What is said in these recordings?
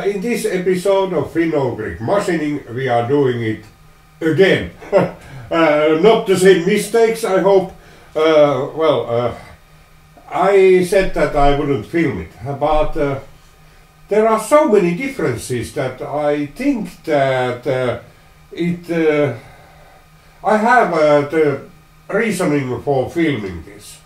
In this episode of Finno-Greek machining, we are doing it again. Not the same mistakes, I hope. I said that I wouldn't film it, but there are so many differences that I think that I have the reasoning for filming this.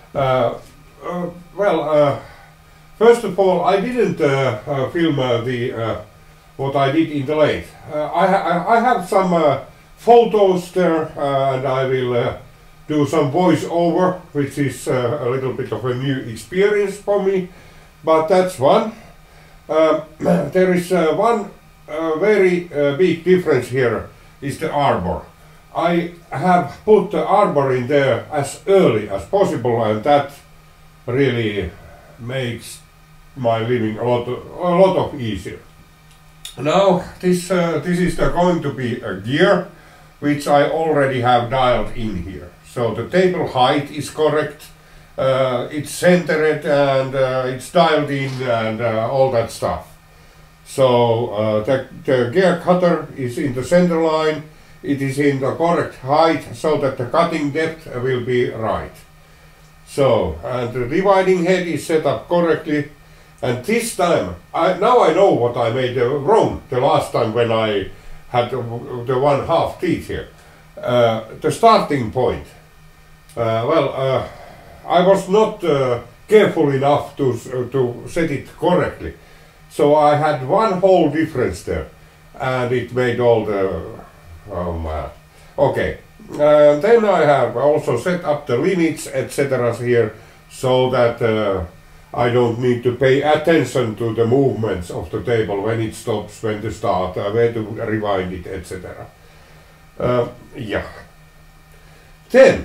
First of all, I didn't film what I did in the lathe. I have some photos there, and I will do some voiceover, which is a little bit of a new experience for me. But that's one. There is one very big difference here, is the arbor. I have put the arbor in there as early as possible, and that really makes my living a lot of easier. Now this is going to be a gear which I already have dialed in here. So the table height is correct, it's centered, and it's dialed in, and all that stuff. So the gear cutter is in the center line, it is in the correct height so that the cutting depth will be right. So, and the dividing head is set up correctly, and this time, now I know what I made wrong the last time when I had the 1/2 teeth here. The starting point. I was not careful enough to set it correctly, so I had one whole difference there, and it made all the... oh man. Okay. Then I have also set up the limits, etc. here, so that I don't need to pay attention to the movements of the table, when it stops, when to start, where to rewind it, etc. Yeah. Then,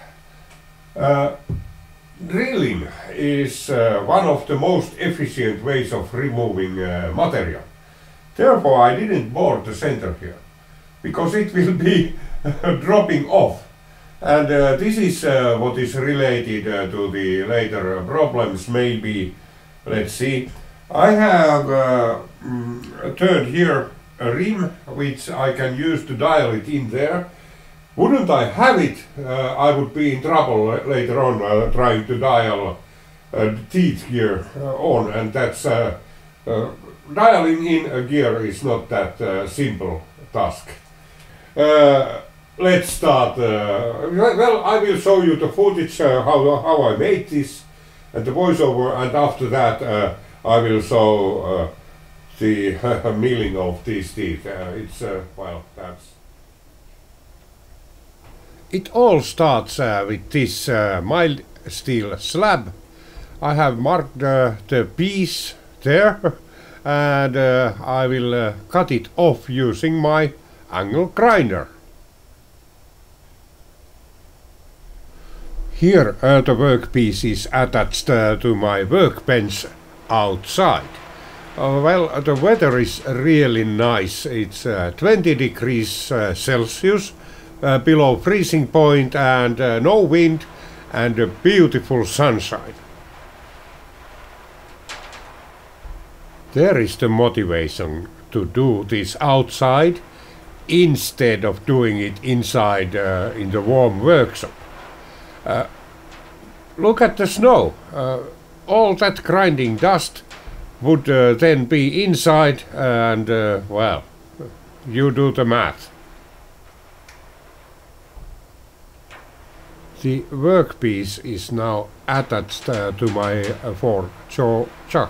drilling is one of the most efficient ways of removing material. Therefore, I didn't bore the center here, because it will be dropping off. And this is what is related to the later problems, maybe. Let's see. I have turned here a rim which I can use to dial it in there. Wouldn't I have it, I would be in trouble later on trying to dial teeth here on, and that's dialing in a gear is not that simple task. Let's start. Well, I will show you the footage how I made this and the voiceover, and after that I will show the milling of these teeth. It's well, that's. It all starts with this mild steel slab. I have marked the piece there, and I will cut it off using my angle grinder. Here the workpiece is attached to my workbench outside. Well, the weather is really nice. It's 20 degrees Celsius, below freezing point, and no wind, and a beautiful sunshine. There is the motivation to do this outside instead of doing it inside in the warm workshop. Look at the snow. All that grinding dust would then be inside, and well, you do the math. The workpiece is now attached to my four-jaw chuck.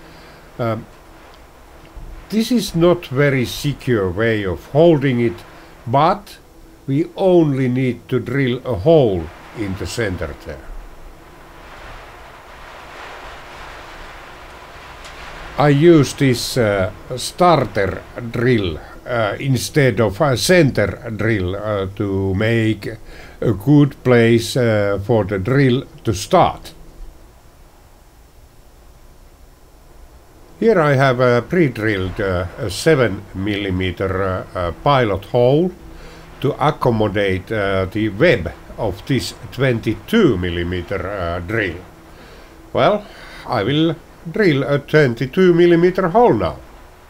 This is not very secure way of holding it, but we only need to drill a hole in the center there. I use this starter drill instead of a center drill to make a good place for the drill to start. Here I have pre-drilled a 7mm pilot hole to accommodate the web of this 22mm drill. Well, I will drill a 22mm hole now.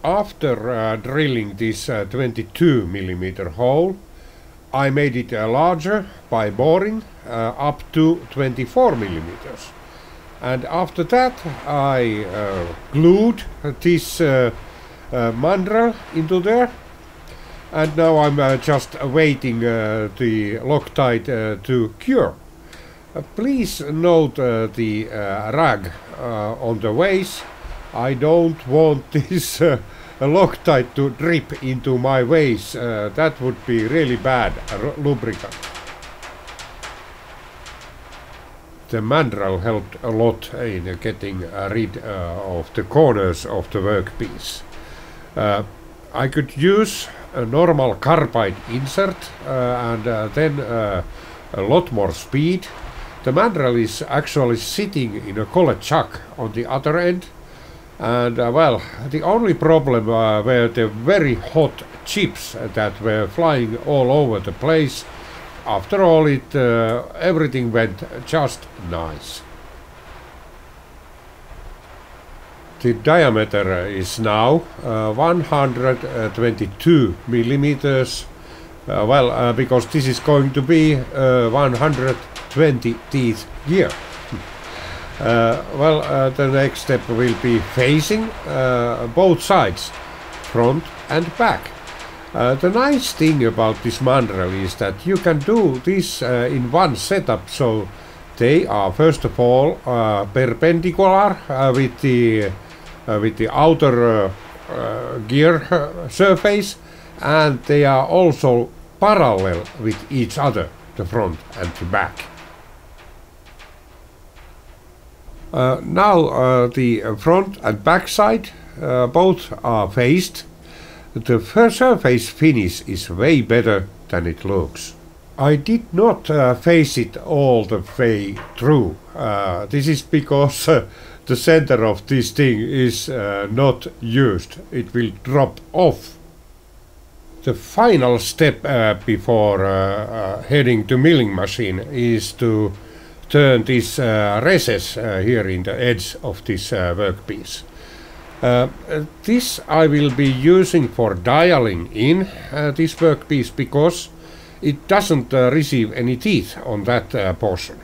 After drilling this 22 millimeter hole, I made it larger by boring up to 24 millimeters. And after that I glued this mandrel into there, and now I'm just waiting the Loctite to cure. Please note the rag on the vase. I don't want this Loctite to drip into my vase. That would be really bad lubricant. The mandrel helped a lot in getting rid of the corners of the workpiece. I could use a normal carbide insert and then a lot more speed. The mandrel is actually sitting in a collet chuck on the other end, and well, the only problem were the very hot chips that were flying all over the place. After all, everything went just nice. The diameter is now 122 millimeters. Because this is going to be 120 teeth gear. The next step will be facing both sides, front and back. The nice thing about this mandrel is that you can do this in one setup, so they are first of all perpendicular with the outer gear surface, and they are also parallel with each other, the front and the back. Now the front and back side both are faced. The surface finish is way better than it looks. I did not face it all the way through. This is because the center of this thing is not used. It will drop off. The final step before heading to milling machine is to turn this recess here in the edge of this workpiece. This I will be using for dialing in this workpiece because it doesn't receive any teeth on that portion.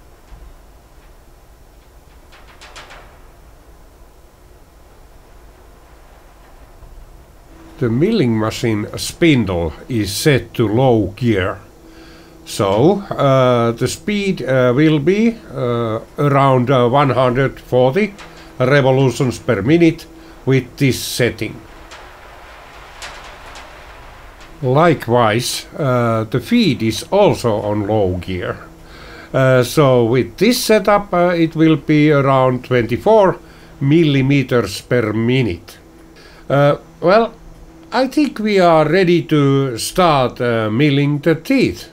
The milling machine spindle is set to low gear, so the speed will be around 140 revolutions per minute with this setting. Likewise, the feed is also on low gear, so with this setup it will be around 24 millimeters per minute. I think we are ready to start milling the teeth.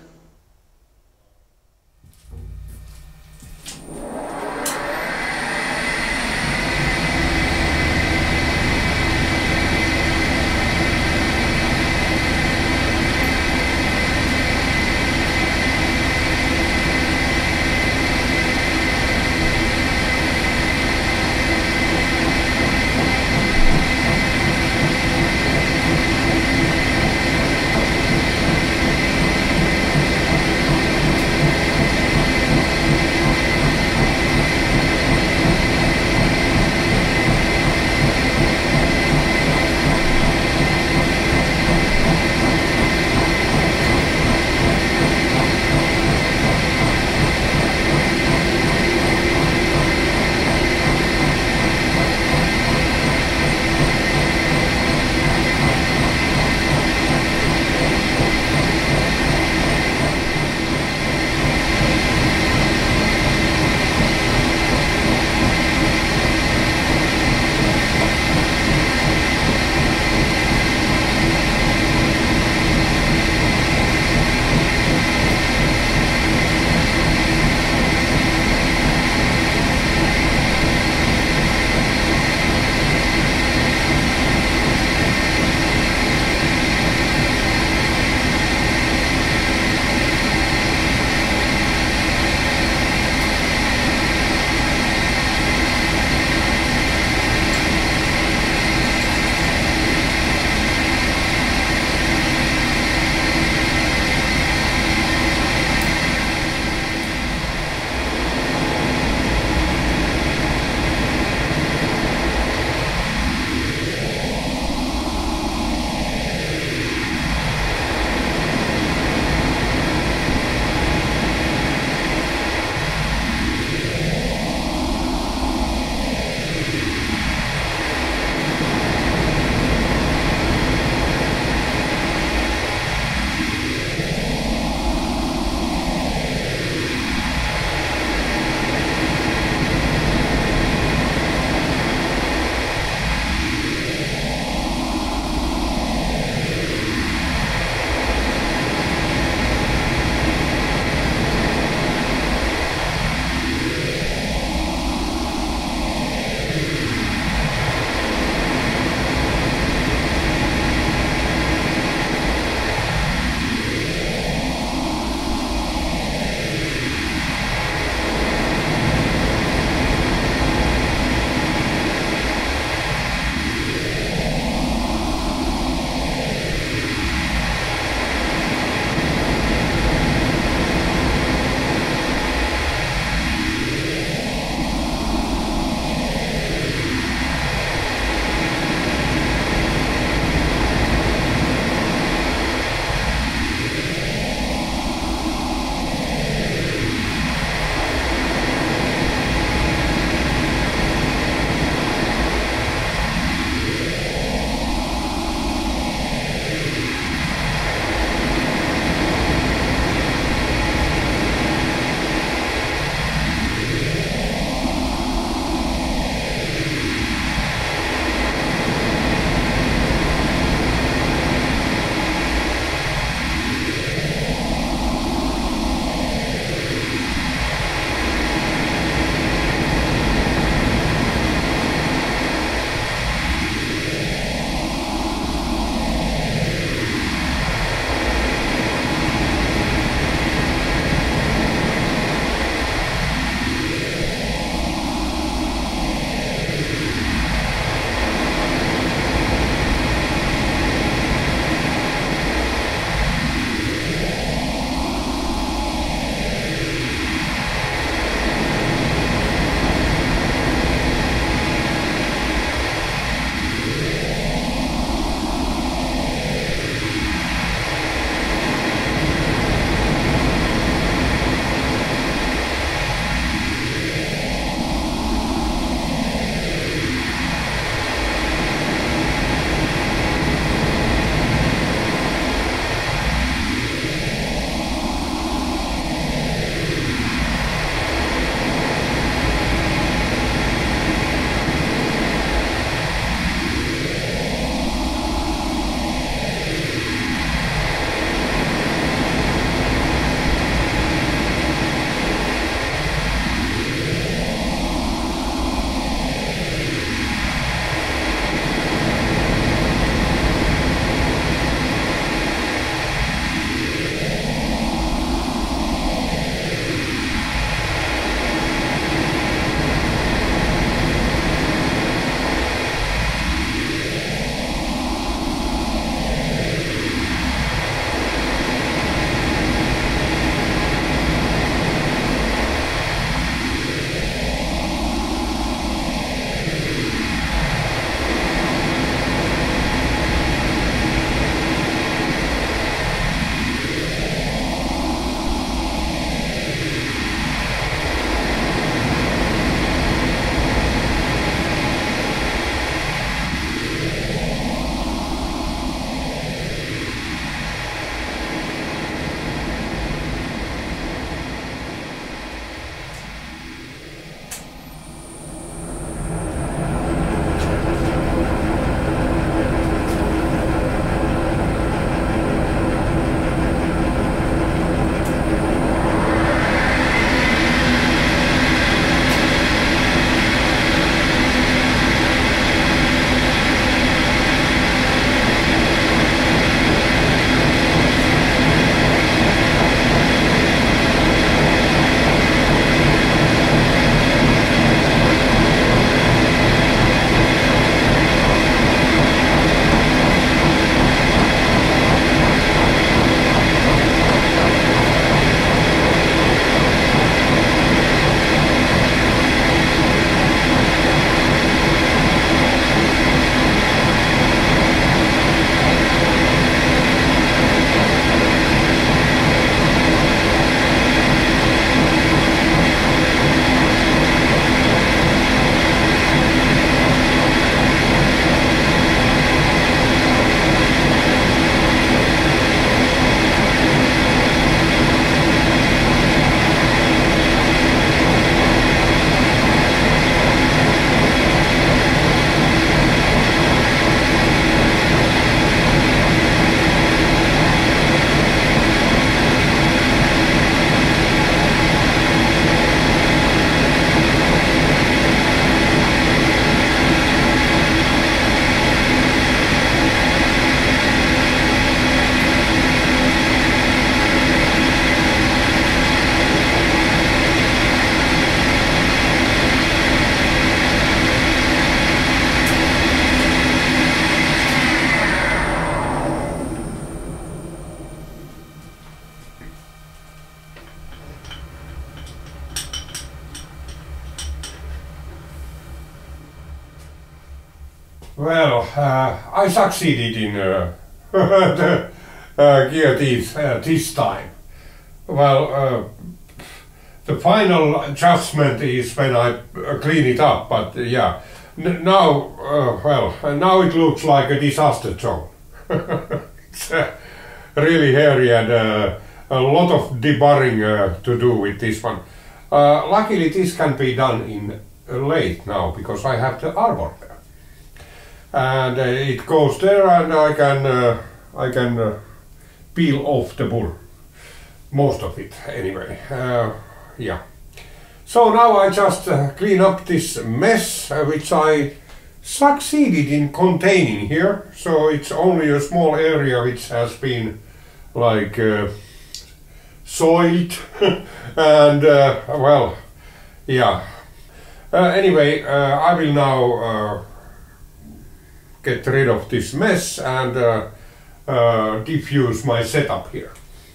Well, I succeeded in the gear teeth this time. Well, the final adjustment is when I clean it up, but yeah, now, well, now it looks like a disaster zone. It's really hairy and a lot of deburring to do with this one. Luckily this can be done in lathe now, because I have the arbor there. And it goes there, and I can peel off the burr. Most of it, anyway. Yeah. So now I just clean up this mess, which I succeeded in containing here. So it's only a small area which has been like soiled and well, yeah. Anyway, I will now get rid of this mess and diffuse my setup here.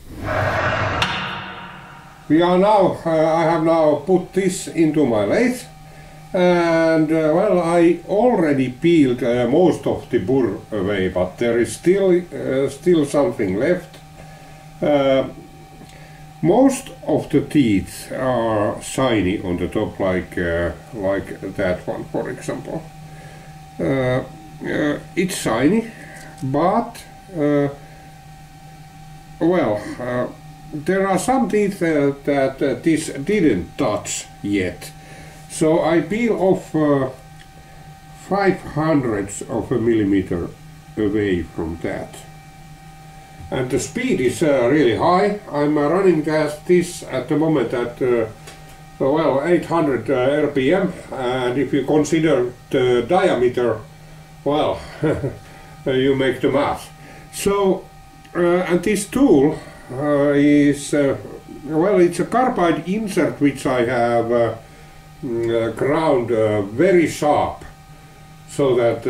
We are now, I have now put this into my lathe, and well, I already peeled most of the burr away, but there is still something left. Most of the teeth are shiny on the top, like that one, for example. It's shiny, but well, there are some teeth that this didn't touch yet. So I peel off 5/100ths of a millimeter away from that. And the speed is really high. I'm running this at the moment at well, 800 RPM, and if you consider the diameter, well, you make the math. So, and this tool is, well, it's a carbide insert which I have ground very sharp, so that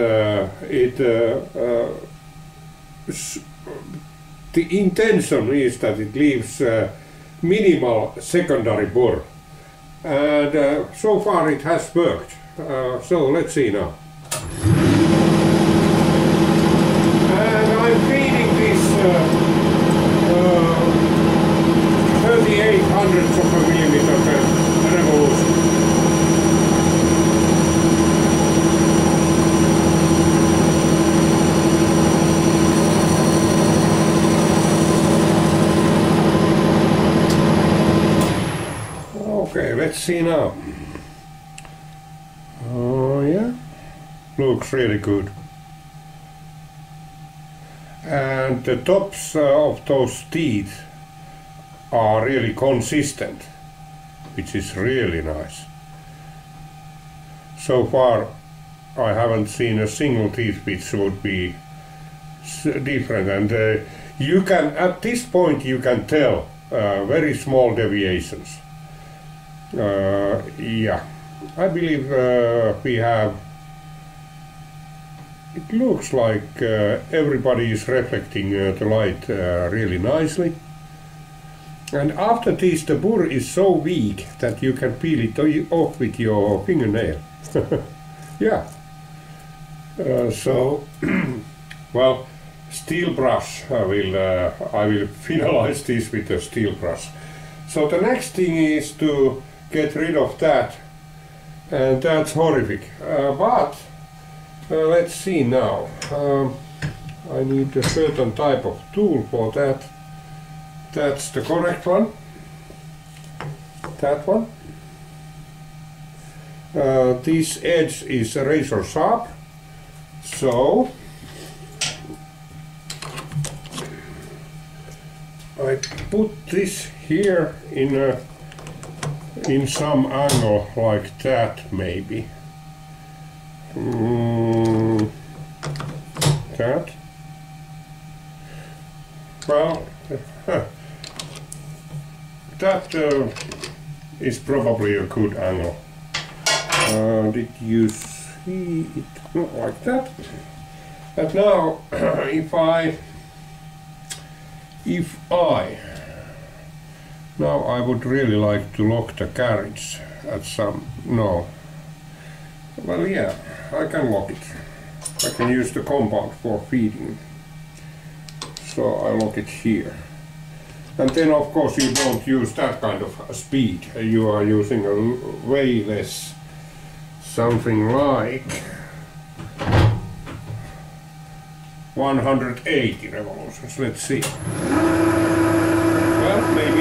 the intention is that it leaves minimal secondary burr, and so far it has worked. So let's see now. And I'm feeding this 3800ths of a millimeter per revolution. Okay, let's see now. Oh yeah, looks really good. And the tops of those teeth are really consistent, which is really nice. So far I haven't seen a single teeth which would be different, and you can, at this point you can tell very small deviations. Yeah, I believe we have, it looks like everybody is reflecting the light really nicely. And after this, the burr is so weak that you can peel it off with your fingernail. Yeah. So, well, steel brush. I will finalize this with a steel brush. So the next thing is to get rid of that, and that's horrific. But let's see now. I need a certain type of tool for that. That's the correct one. That one. This edge is razor sharp, so I put this here in some angle like that, maybe. That. Well, that is probably a good angle. Did you see it? Not like that. And now, now I would really like to lock the carriage at some, no. Well, yeah, I can lock it. I can use the compound for feeding. So I lock it here. And then of course you don't use that kind of speed. You are using a way less, something like 180 revolutions. Let's see. Well, maybe.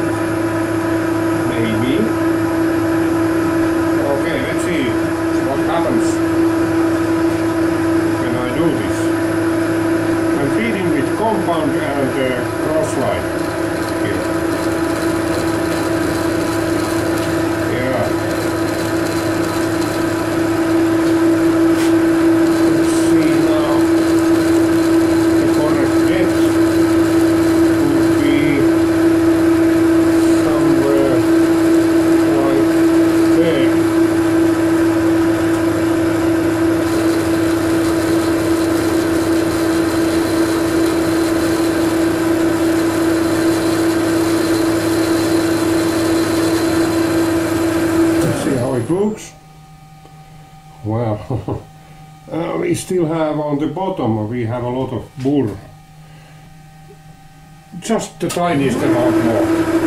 Okay, let's see what happens when I do this. I'm feeding with compound and cross-line here. Yeah. Let's see now. The correct depth would be somewhere like there. It looks. Well, we still have on the bottom, we have a lot of burr. Just the tiniest amount more.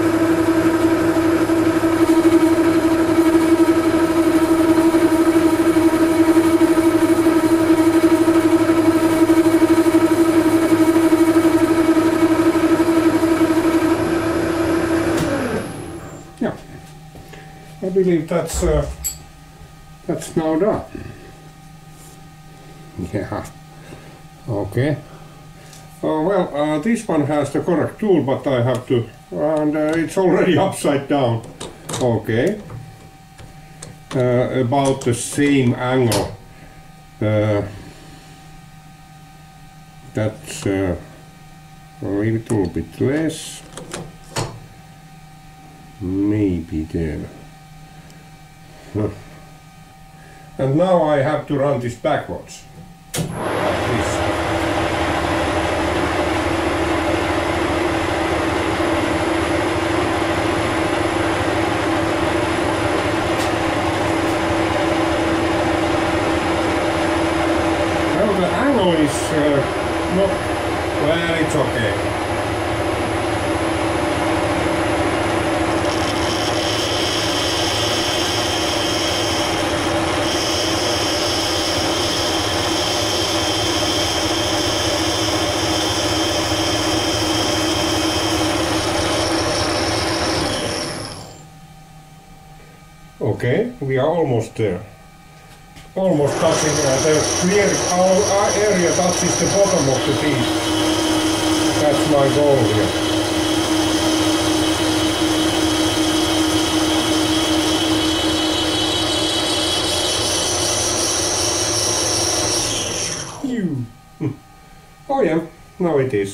Yeah. I believe that's now done. Yeah. Okay. Well, this one has the correct tool, but I have to, and it's already upside down. Okay. About the same angle. That's a little bit less. Maybe there. And now I have to run this backwards. Like this. Well, the angle is not... Well, it's okay. Okay, we are almost there. Almost touching the clear area touches the bottom of the teeth. That's my goal here. Oh yeah, now it is.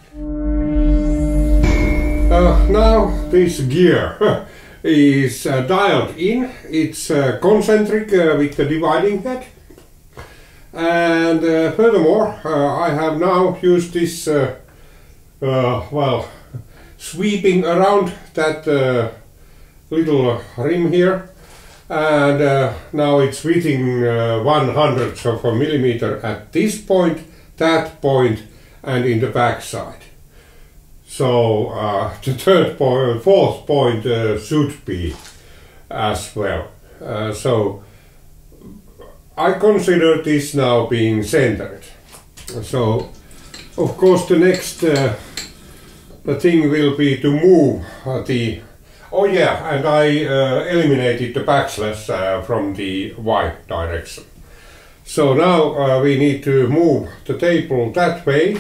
Now this gear is dialed in. It's concentric with the dividing head, and furthermore I have now used this well, sweeping around that little rim here, and now it's within 1/100th of a millimeter at this point, that point, and in the back side. So the fourth point should be as well. So I consider this now being centered. So of course the next thing will be to move the... Oh yeah, and I eliminated the backslash from the Y direction. So now we need to move the table that way.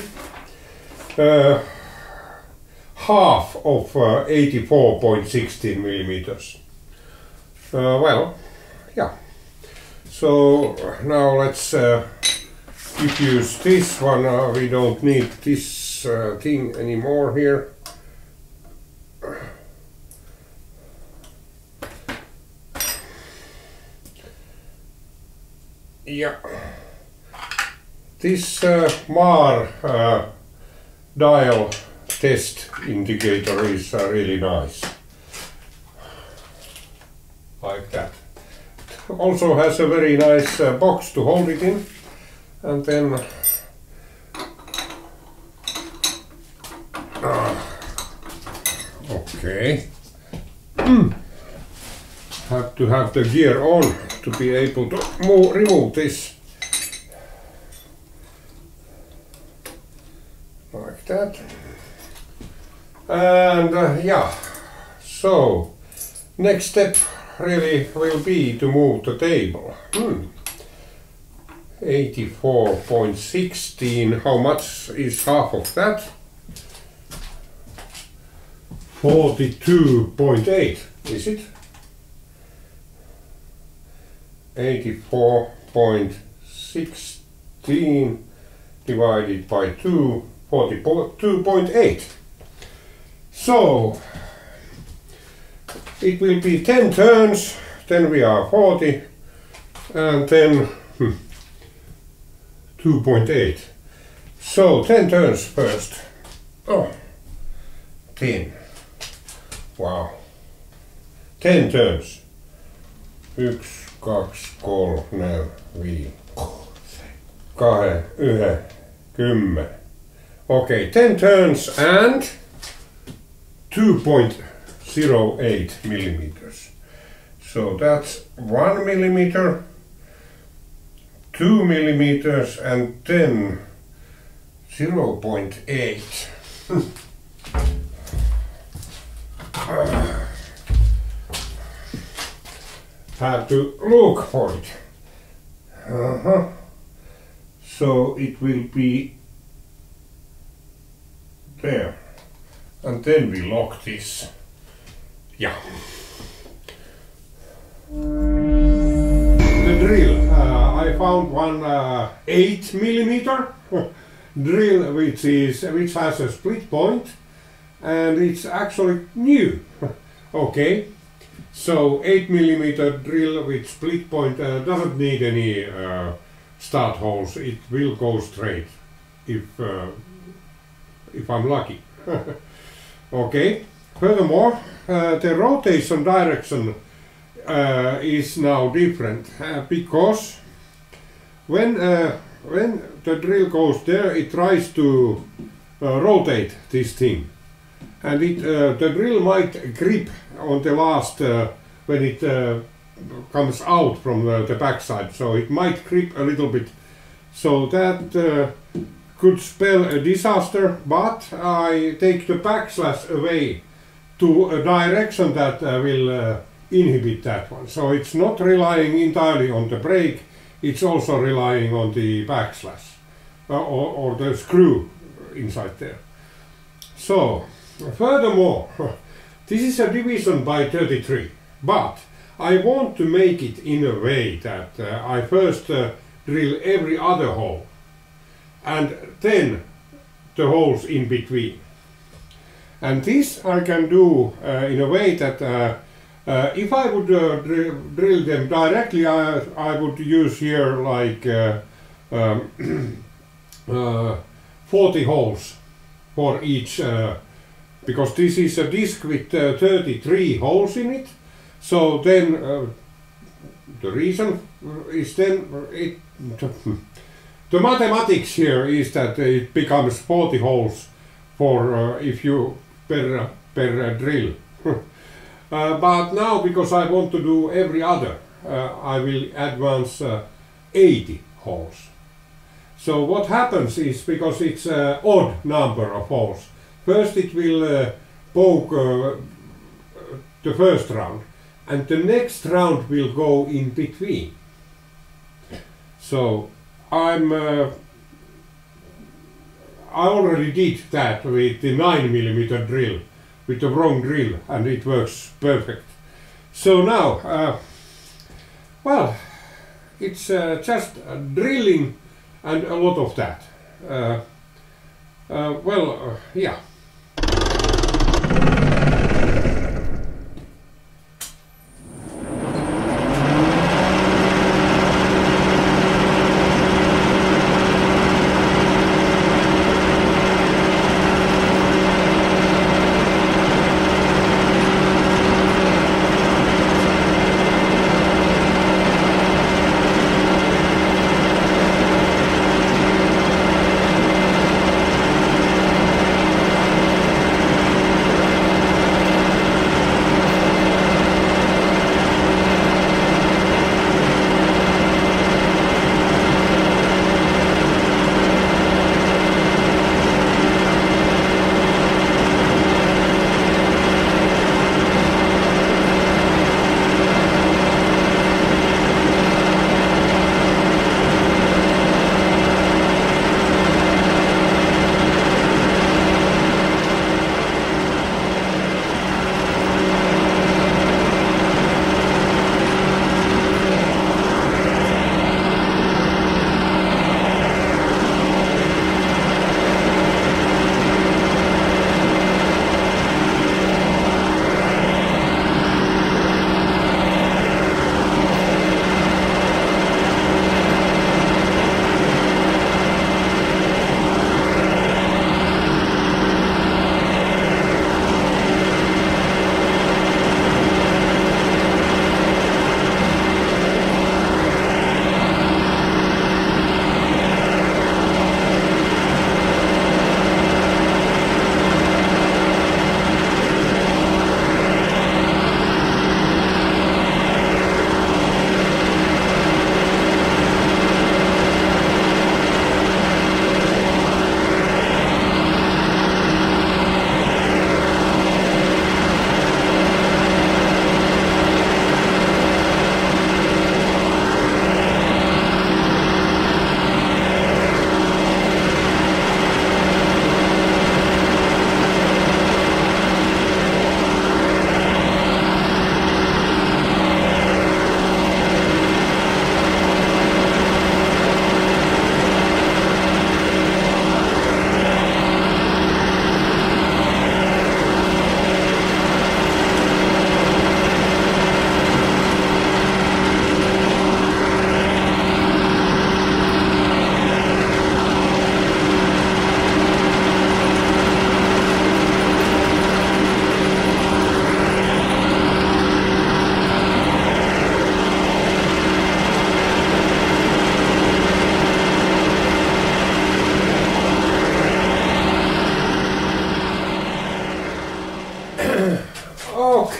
Half of 84.16 millimeters. Well, yeah. So now let's diffuse this one. We don't need this thing anymore here. Yeah. This MAR dial test indicator is really nice, like that. Also has a very nice box to hold it in, And then okay. Have to have the gear on to be able to remove this. Like that. And yeah, so next step really will be to move the table. 84.16, how much is half of that? 42.8, is it? 84.16 divided by 2, 42.8. So it will be 10 turns, then we are 40, and then 2.8. So 10 turns first. Oh, 10. Wow. 10 turns. 1, 2, 3, 4, 5, 10. Okay, 10 turns and 2.08 millimeters. So that's 1 millimeter, 2 millimeters, and then 0.8. Have to look for it. So it will be there. And then we lock this. Yeah. The drill. I found one 8 millimeter drill which has a split point, and it's actually new. Okay. So 8 millimeter drill with split point doesn't need any start holes. It will go straight if I'm lucky. Okay. Furthermore, the rotation direction is now different because when the drill goes there, it tries to rotate this thing, and the drill might grip on the last when it comes out from the backside, so it might grip a little bit. So that could spell a disaster, but I take the backslash away to a direction that will inhibit that one. So it's not relying entirely on the brake, it's also relying on the backslash or the screw inside there. So furthermore, this is a division by 33, but I want to make it in a way that I first drill every other hole and then the holes in between. And this I can do in a way that if I would drill them directly, I would use here like 40 holes for each, because this is a disc with 33 holes in it. So then the reason is then the mathematics here is that it becomes 40 holes for if you per drill. But now, because I want to do every other, I will advance 80 holes. So what happens is, because it's an odd number of holes, first it will poke the first round, and the next round will go in between. So I already did that with the 9 millimeter drill, with the wrong drill, and it works perfect. So now, well, it's just drilling and a lot of that. Yeah.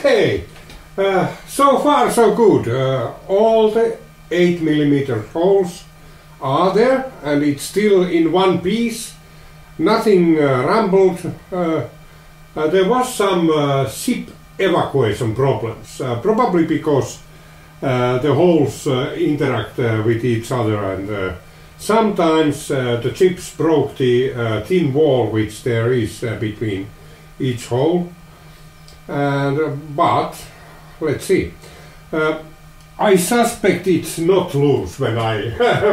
Okay, so far so good. All the 8mm holes are there, and it's still in one piece. Nothing rumbled. There was some zip evacuation problems, probably because the holes interact with each other, and sometimes the chips broke the thin wall which there is between each hole. And but let's see. I suspect it's not loose when I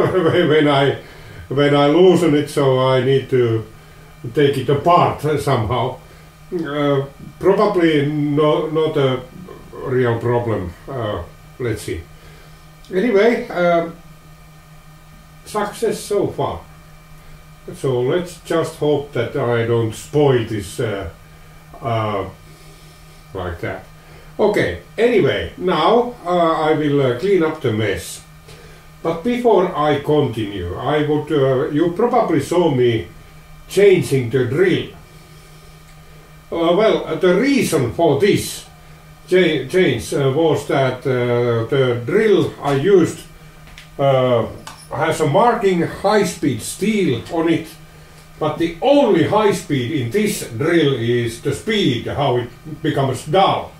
when I loosen it, so I need to take it apart somehow. Probably not a real problem. Let's see. Anyway, success so far. So let's just hope that I don't spoil this like that. Okay, anyway, now I will clean up the mess. But before I continue, I would, you probably saw me changing the drill. Well, the reason for this change was that the drill I used has a marking high-speed steel on it, but the only high speed in this drill is the speed, how it becomes dull.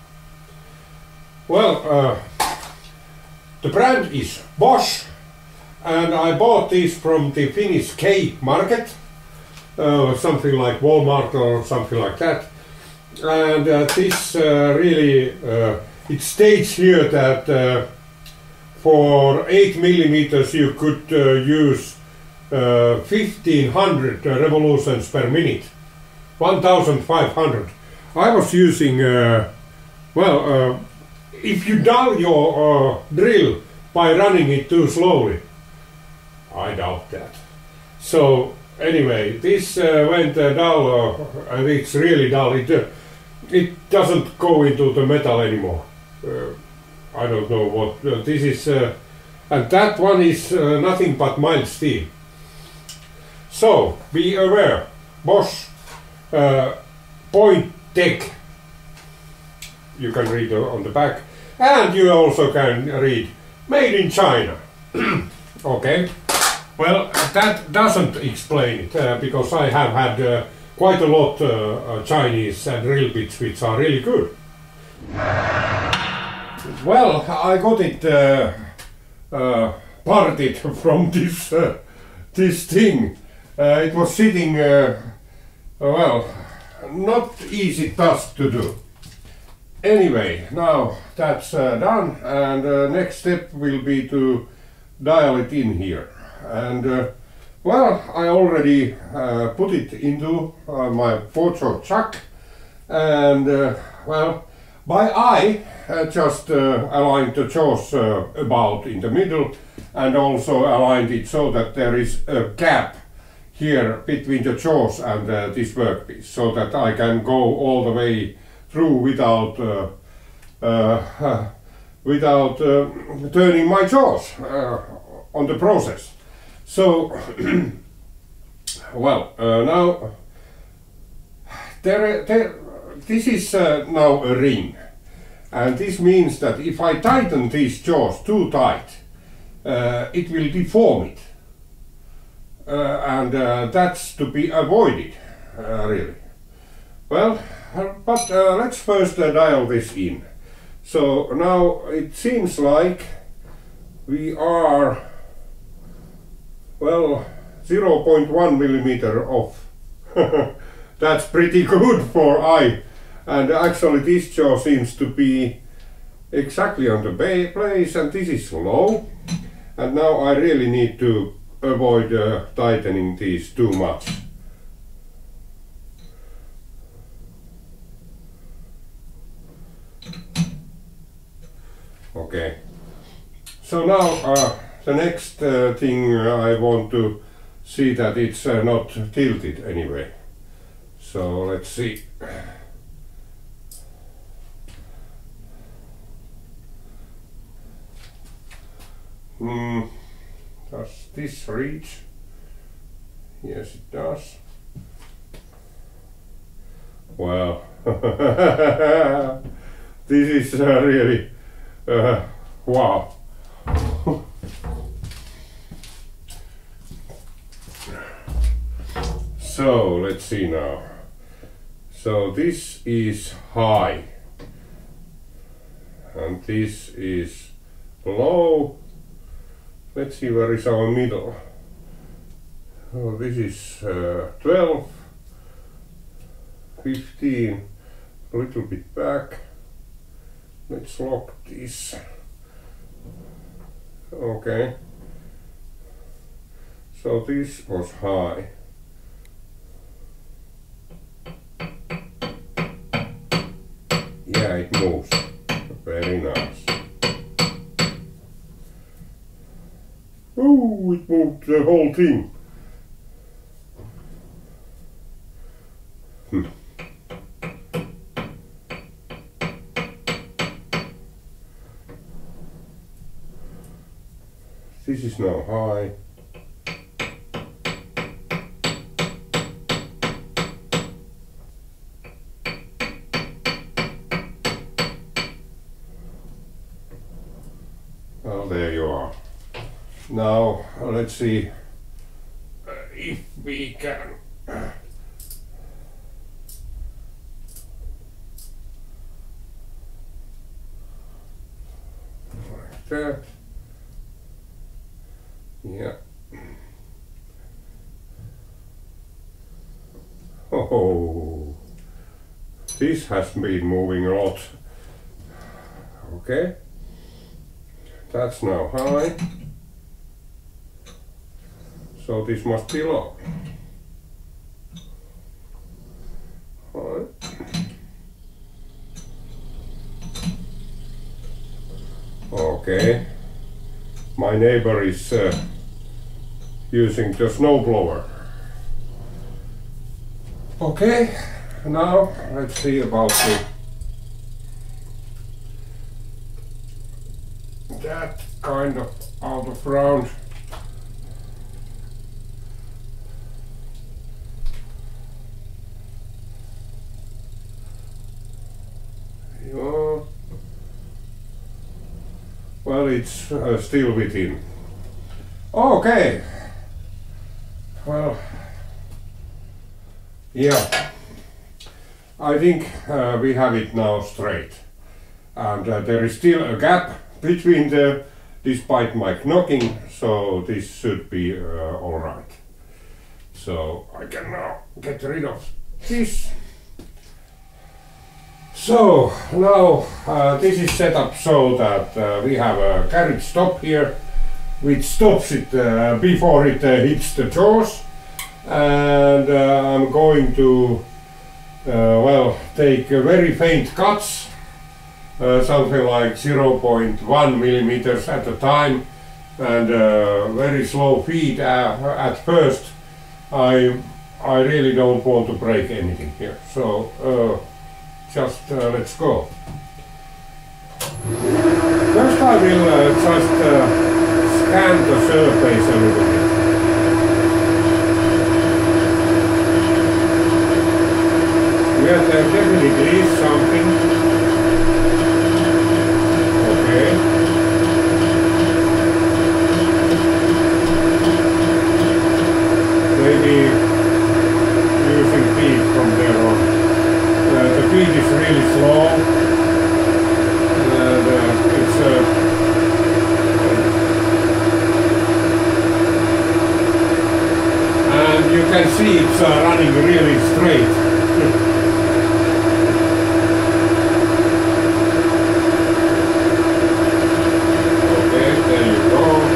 Well, the brand is Bosch, and I bought this from the Finnish K market, something like Walmart or something like that. And this really, it states here that for 8mm you could use 1500 revolutions per minute, 1500. I was using, well, if you dull your drill by running it too slowly, I doubt that. So anyway, this went dull, and it's really dull. It doesn't go into the metal anymore. I don't know what this is, and that one is nothing but mild steel. So be aware, Bosch Point Tech. You can read on the back, and you also can read Made in China. Okay, well, that doesn't explain it, because I have had quite a lot Chinese drill bits which are really good. Well, I got it parted from this thing. It was sitting, well, not easy task to do. Anyway, now that's done, and next step will be to dial it in here. And well, I already put it into my 4-jaw chuck, and well, by eye just aligned the jaws about in the middle, and also aligned it so that there is a gap here between the jaws and this workpiece, so that I can go all the way through without turning my jaws on the process. So well, now this is now a ring, and this means that if I tighten these jaws too tight, it will deform it. And that's to be avoided, really. Well, but let's first dial this in. So now it seems like we are, well, 0.1mm off. That's pretty good for eye. And actually this jaw seems to be exactly on the place, and this is low. And now I really need to avoid tightening these too much. Okay, so now the next thing I want to see that it's not tilted anyway. So let's see. Does this reach? Yes, it does. Well, This is really wow. So let's see now. So this is high and this is low. Let's see where is our middle. Oh, this is 12, 15, a little bit back. Let's lock this. Okay. So this was high. Yeah, it moves. Very nice. Oh, it moved the whole thing. This is now high. Well, there you are. Now let's see if we can like that. Yeah. Oh, this has been moving a lot. Okay. That's now high. So this must be low. High. Okay. My neighbor is using the snowblower. Okay, now let's see about that kind of out of round. Yeah. Well, it's still within. Okay. Well, yeah. I think we have it now straight. And there is still a gap between despite my knocking, so this should be alright. So I can now get rid of this. So now this is set up so that we have a carriage stop here, which stops it before it hits the jaws, and I'm going to well, take very faint cuts, something like 0.1 millimeters at a time, and very slow feed at first. I really don't want to break anything here, so just let's go. First I will just scan the surface a little bit. Yeah, there definitely is something. Okay. Maybe using feed from there on. The feed is really slow, and it's and you can see it's running really straight. Okay, there you go.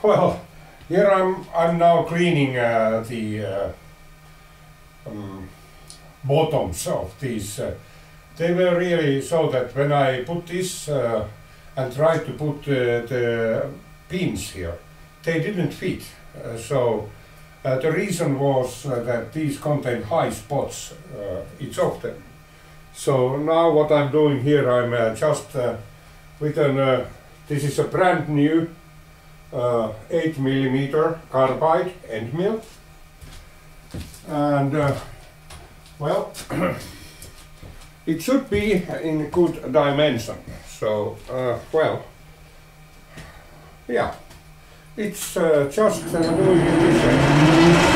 Well, here I'm now cleaning the bottoms of these. They were really so that when I put this and tried to put the pins here, they didn't fit. So the reason was that these contain high spots, each of them. So now what I'm doing here, I'm just with an, this is a brand new 8mm carbide end mill, and well, it should be in good dimension. So well, yeah, it's just doing it this way.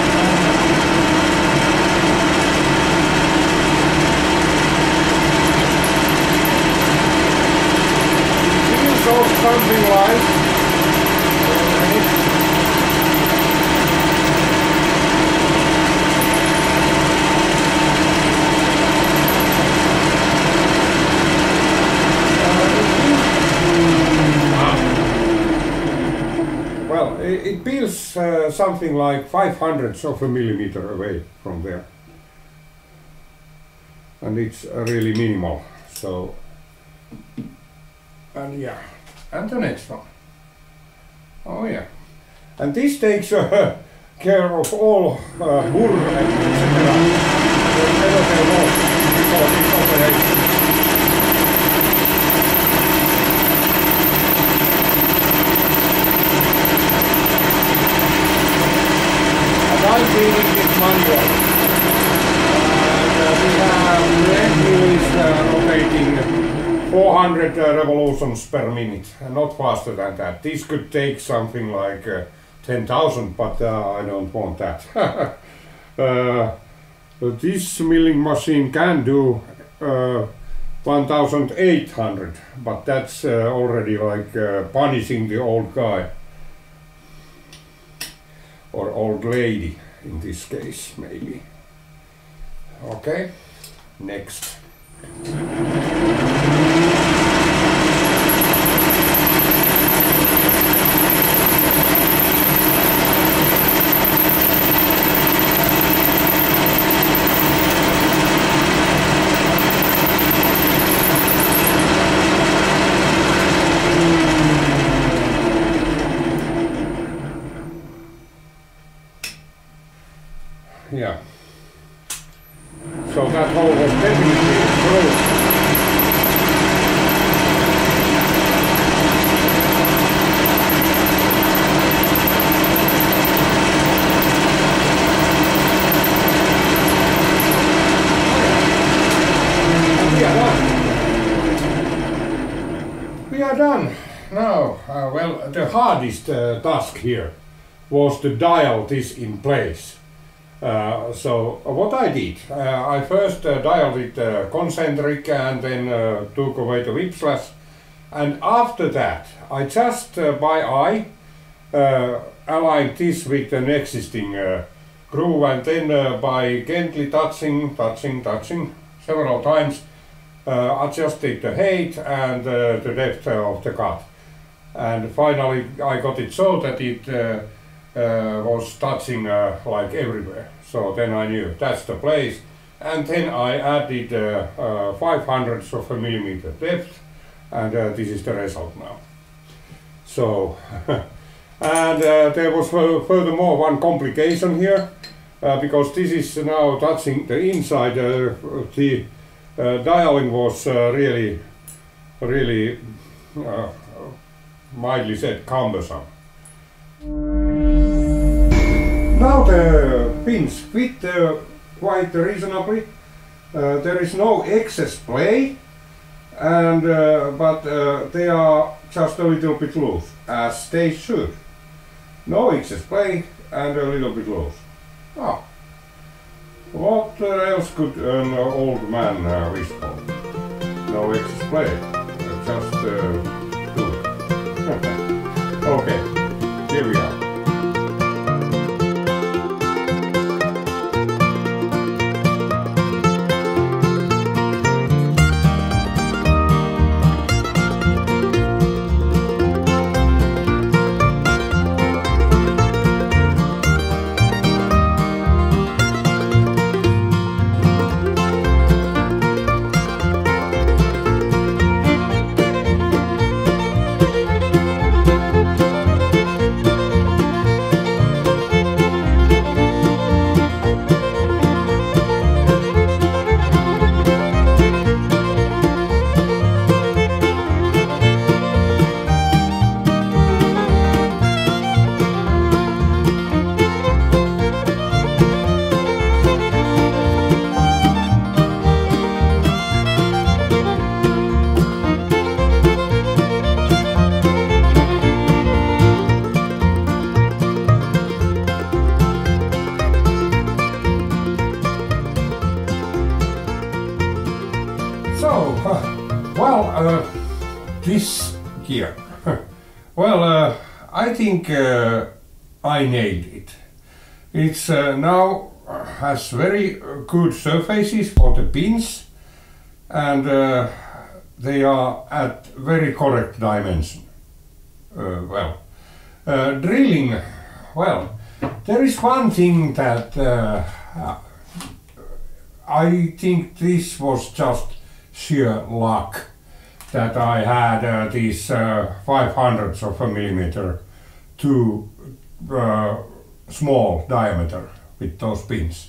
Something like well, it feels something like 0.05 of a millimeter away from there, and it's really minimal. So, and yeah. And the next one. Oh yeah. And this takes care of all wool and etc. Whatever they want before this operation. And I'm reading this manual. And we have the rotating 400 revolutions per minute, not faster than that. This could take something like 10,000, but I don't want that. This milling machine can do 1,800, but that's already like punishing the old guy, or old lady in this case, maybe. Okay, next. Yeah. So that hole was definitely closed. We are done. Now, well, the hardest task here was to dial this in place. So what I did, I first dialed it concentric and then took away the whip slash, and after that I just by eye aligned this with an existing groove, and then by gently touching several times adjusted the height and the depth of the cut, and finally I got it so that it was touching like everywhere. So then I knew that's the place, and then I added 0.05 of a millimeter depth, and this is the result now. So and there was furthermore one complication here, because this is now touching the inside. The dialing was really mildly said cumbersome. Now the pins fit quite reasonably. There is no excess play, and but they are just a little bit loose, as they should. No excess play and a little bit loose. Ah, what else could an old man wish for? No excess play, just do it. Okay, here we are. this gear. Well, I think I nailed it. It's now has very good surfaces for the pins, and they are at very correct dimension. Drilling, well, there is one thing that I think this was just sheer luck that I had these 500ths of a millimeter too small diameter with those pins.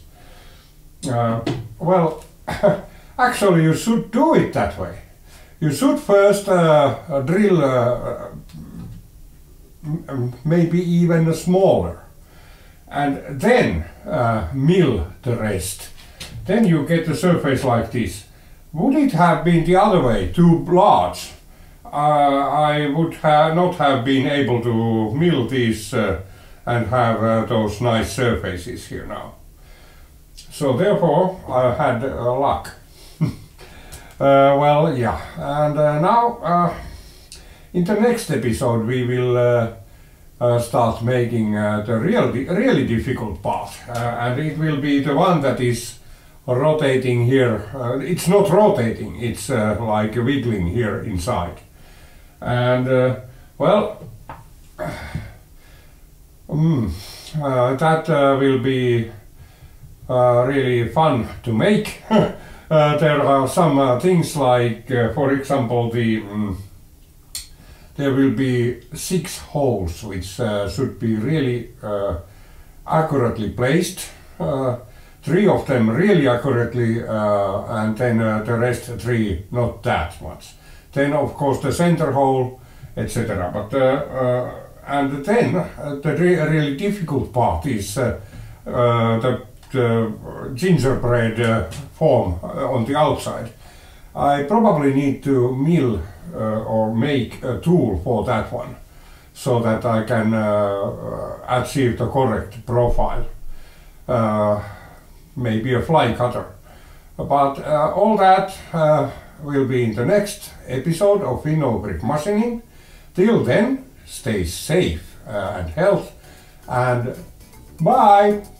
Well, actually you should do it that way. You should first drill maybe even smaller, and then mill the rest. Then you get a surface like this. Would it have been the other way, too large? I would not have been able to mill these and have those nice surfaces here now. So therefore I had luck. Well, yeah, and now in the next episode we will start making the really difficult part, and it will be the one that is rotating here. It's not rotating, it's like wiggling here inside. And well, that will be really fun to make. There are some things like, for example, there will be 6 holes which should be really accurately placed. 3 of them really accurately, and then the rest 3 not that much. Then of course the center hole, etc. But and then the really difficult part is the gingerbread form on the outside. I probably need to mill or make a tool for that one, so that I can achieve the correct profile. Maybe a fly cutter. But all that will be in the next episode of Finnish brick machining. Till then, stay safe and healthy, and bye!